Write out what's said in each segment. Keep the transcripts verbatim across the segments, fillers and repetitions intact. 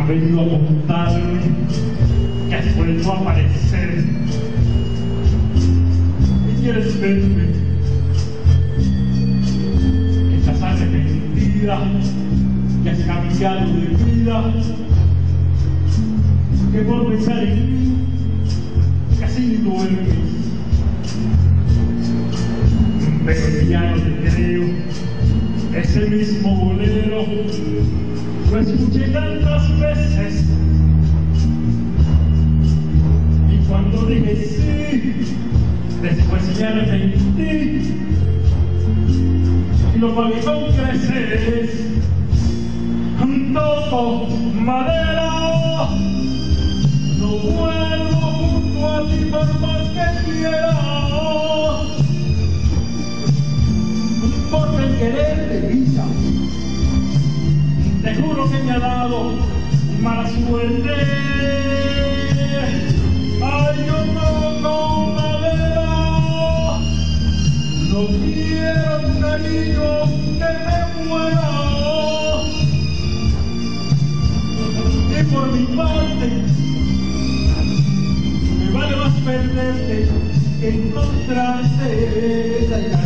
venido a contarme que has vuelto a aparecer y quieres verme. Estás arrepentida, que has cambiado de vida, que por pensar en mí casi ni duermes. Pero ya no te creo, ese mismo bolero lo escuché tantas veces, y cuando dije sí, después me arrepentí y lo pagué con creces. Toco madera, no vuelvo junto a ti por más que quiera, porque el querer te guisa. Te juro que me ha dado mala suerte. Ay, yo toco madera, no quiero un cariño que me muera. Y por mi parte, me vale más perderte que encontrarte.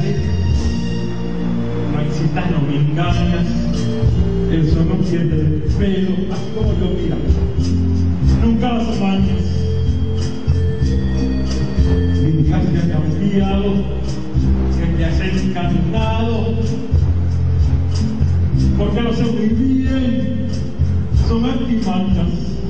No existas, no me engañas, eso no pierde el pelo, así como yo, mira, nunca las mañas. Mi hija te ha cambiado, que te has encantado, porque lo sé muy bien, son artimañas.